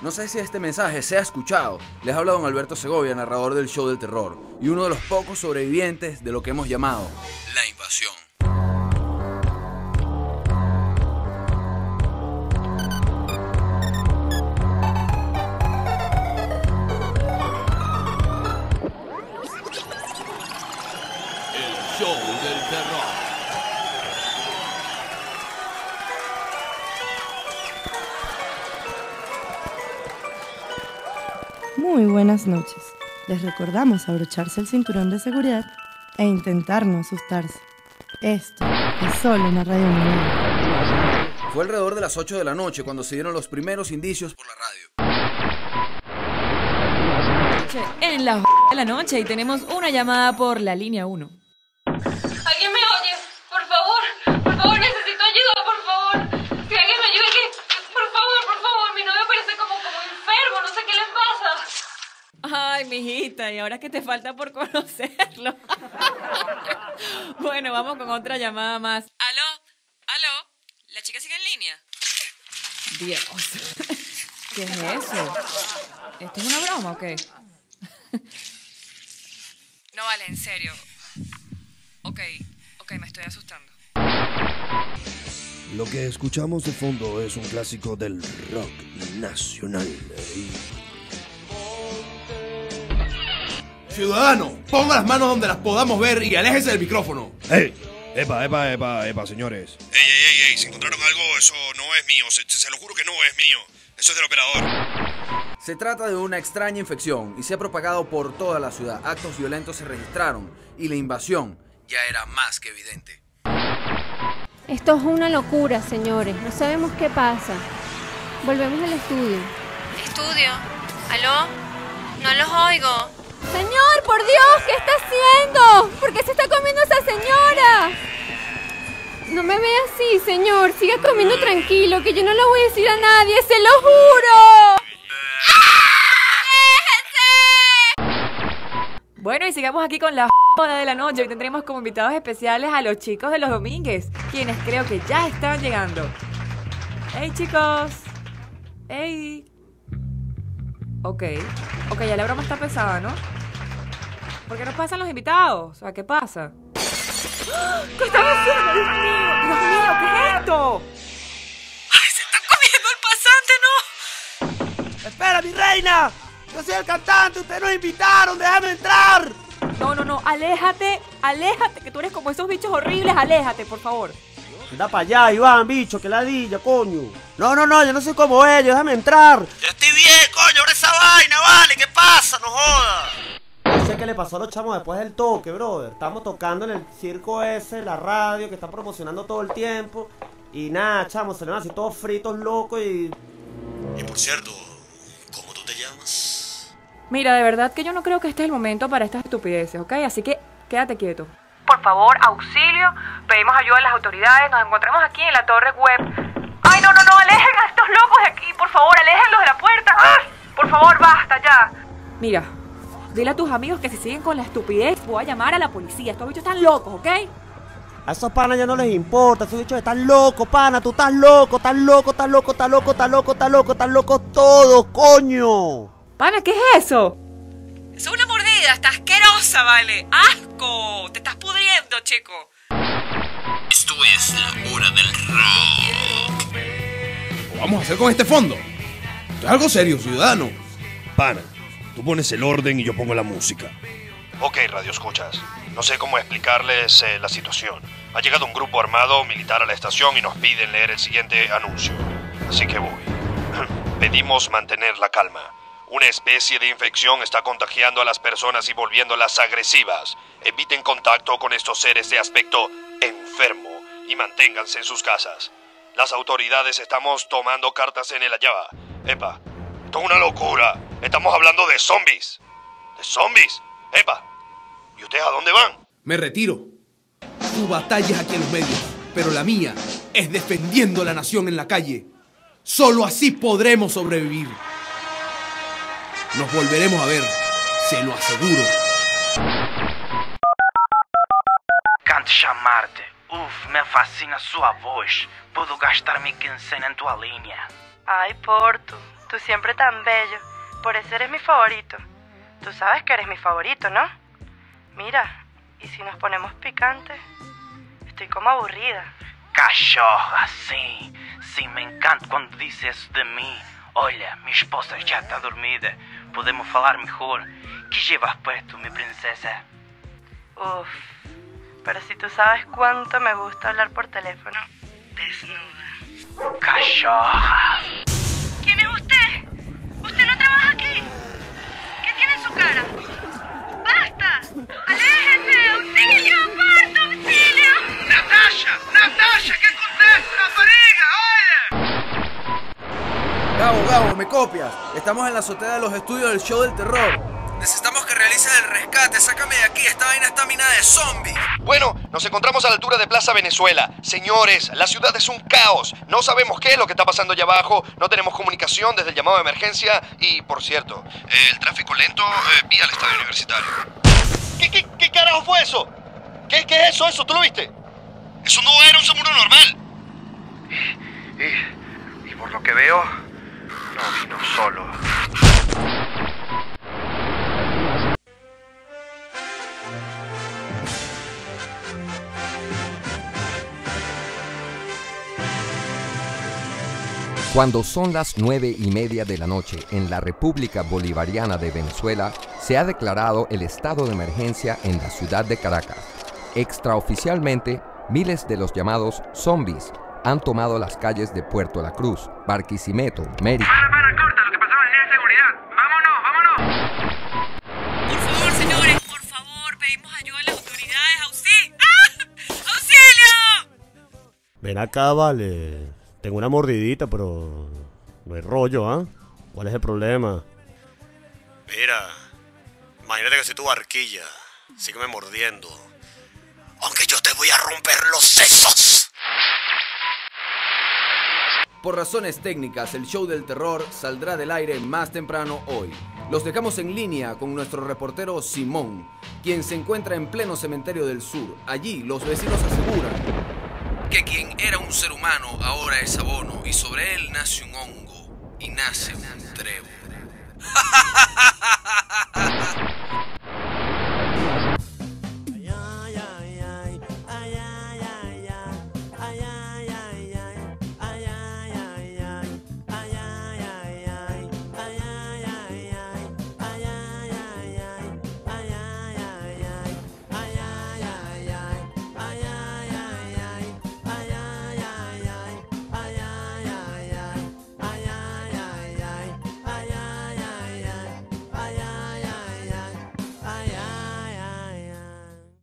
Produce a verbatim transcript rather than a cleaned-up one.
No sé si este mensaje se ha escuchado. Les habla don Alberto Segovia, narrador del show del terror, y uno de los pocos sobrevivientes de lo que hemos llamado la invasión. El show del terror. Muy buenas noches. Les recordamos abrocharse el cinturón de seguridad e intentar no asustarse. Esto es solo una radio mundial. Fue alrededor de las ocho de la noche cuando se dieron los primeros indicios por la radio. En las de la noche y tenemos una llamada por la línea uno. ¿Alguien me oye? Por favor, por favor, necesito ayuda, por favor. Si alguien me ayuda, que... por favor, por favor, mi novio parece como, como enfermo, no sé qué le pasa. Ay, mijita, y ahora que te falta por conocerlo. Bueno, vamos con otra llamada más. ¿Aló? ¿Aló? ¿La chica sigue en línea? Dios. ¿Qué es eso? ¿Esto es una broma o qué? No vale, en serio. Ok, ok, me estoy asustando. Lo que escuchamos de fondo es un clásico del rock nacional. Ciudadano, ponga las manos donde las podamos ver y aléjese del micrófono. ¡Ey! ¡Epa, epa, epa, epa, señores! ¡Ey, ey, ey, ey! Si encontraron algo, eso no es mío. Se, se lo juro que no es mío. Eso es del operador. Se trata de una extraña infección y se ha propagado por toda la ciudad. Actos violentos se registraron y la invasión ya era más que evidente. Esto es una locura, señores. No sabemos qué pasa. Volvemos al estudio. ¿Estudio? ¿Aló? No los oigo. Señor, por Dios, ¿qué está haciendo? ¿Por qué se está comiendo esa señora? No me ve así, señor. Siga comiendo tranquilo, que yo no lo voy a decir a nadie, se lo juro. Bueno, y sigamos aquí con la joda de la noche. Hoy tendremos como invitados especiales a los chicos de los Domínguez, quienes creo que ya están llegando. ¡Hey, chicos! ¡Hey! Ok, ok, ya la broma está pesada, ¿no? ¿Por qué no pasan los invitados? O sea, ¿qué pasa? ¿Qué están haciendo? ¡Dios mío! ¡Dios mío! ¿Qué es esto? ¡Ay, se están comiendo el pasante, no! ¡Espera, mi reina! ¡Yo soy el cantante! ¡Ustedes nos invitaron! ¡Déjame entrar! No, no, no, aléjate, aléjate, que tú eres como esos bichos horribles, aléjate, por favor. Anda para allá, Iván, bicho, que ladilla, coño. No, no, no, yo no soy como ellos, déjame entrar. Ya estoy bien, coño, abre esa vaina, vale, ¿qué pasa? No jodas. No sé qué le pasó a los chamos después del toque, brother. Estamos tocando en el circo ese, la radio, que están promocionando todo el tiempo. Y nada, chamos, se le van así todos fritos, locos y... Y por cierto, ¿cómo tú te llamas? Mira, de verdad que yo no creo que este es el momento para estas estupideces, ¿ok? Así que quédate quieto. Por favor, auxilio, pedimos ayuda a las autoridades, nos encontramos aquí en la torre web. ¡Ay, no, no, no! ¡Alejen a estos locos de aquí! ¡Por favor, aléjenlos de la puerta! ¡Ah! ¡Por favor, basta ya! Mira, dile a tus amigos que si siguen con la estupidez voy a llamar a la policía. Estos bichos están locos, ¿ok? A esos panas ya no les importa, esos bichos están locos, pana, tú estás loco, estás loco, estás loco, estás loco, estás loco, estás loco, estás loco todos, coño. Pana, ¿qué es eso? Es una mordida, está asquerosa, vale. ¡Asco! Te estás pudriendo, chico. Esto es la hora del rock. ¿Qué vamos a hacer con este fondo? Esto es algo serio, ciudadano. Pana, tú pones el orden y yo pongo la música. Ok, radio escuchas. No sé cómo explicarles eh, la situación. Ha llegado un grupo armado militar a la estación y nos piden leer el siguiente anuncio. Así que voy. Pedimos mantener la calma. Una especie de infección está contagiando a las personas y volviéndolas agresivas. Eviten contacto con estos seres de aspecto enfermo y manténganse en sus casas. Las autoridades estamos tomando cartas en el allá. Epa, esto es una locura. Estamos hablando de zombies. ¿De zombies? Epa, ¿y ustedes a dónde van? Me retiro. Tu batalla es aquí en los medios, pero la mía es defendiendo la nación en la calle. Solo así podremos sobrevivir. Nos volveremos a ver, se lo aseguro. Canto chamar-te. Uf, me fascina sua voz. Puedo gastar mi quincena en tu línea. Ay, Porto, Tú siempre tan bello. Por eso eres mi favorito. Tú sabes que eres mi favorito, ¿no? Mira, ¿y si nos ponemos picantes? Estoy como aburrida. Cachorra, sí. Sí, me encanta cuando dices de mí. Olha, mi esposa ya está dormida. Podemos falar mejor. ¿Qué llevas puesto, mi princesa? Uf, pero si tú sabes cuánto me gusta hablar por teléfono. Desnuda. Cachorra. ¿Quién es usted? ¿Usted no trabaja aquí? ¿Qué tiene en su cara? ¡Basta! ¡Aléjese! ¡Auxilio! ¡Parto! ¡Auxilio! ¡Natasha! ¡Natasha! ¿Qué acontece? ¡Rapariga! ¡Oye! Gabo, Gabo, ¿me copias? Estamos en la azotea de los estudios del show del terror. Necesitamos que realices el rescate. Sácame de aquí. Esta vaina está minada de zombies. Bueno, nos encontramos a la altura de Plaza Venezuela. Señores, la ciudad es un caos. No sabemos qué es lo que está pasando allá abajo. No tenemos comunicación desde el llamado de emergencia. Y, por cierto, el tráfico lento eh, vía el estadio universitario. ¿Qué, qué, qué carajo fue eso? ¿Qué, qué es eso? ¿Eso? ¿Tú lo viste? Eso no era un samuro normal. Y, y, y por lo que veo, no vino solo. Cuando son las nueve y media de la noche en la República Bolivariana de Venezuela, se ha declarado el estado de emergencia en la ciudad de Caracas. Extraoficialmente, miles de los llamados zombies han tomado las calles de Puerto La Cruz, Barquisimeto, Mérida. Para, para, corta, lo que pasó en la línea de seguridad. ¡Vámonos, vámonos! Por favor, señores, por favor, pedimos ayuda a las autoridades. ¡Auxilio! ¡Ah! ¡Auxilio! Ven acá, vale. Tengo una mordidita, pero no hay rollo, ¿ah? ¿eh? ¿Cuál es el problema? Mira, imagínate que soy tu barquilla. Sígueme mordiendo. Aunque yo te voy a romper los sesos. Por razones técnicas, el show del terror saldrá del aire más temprano hoy. Los dejamos en línea con nuestro reportero Simón, quien se encuentra en pleno cementerio del sur. Allí, los vecinos aseguran que quien era un ser humano ahora es abono y sobre él nace un hongo y nace un trébol.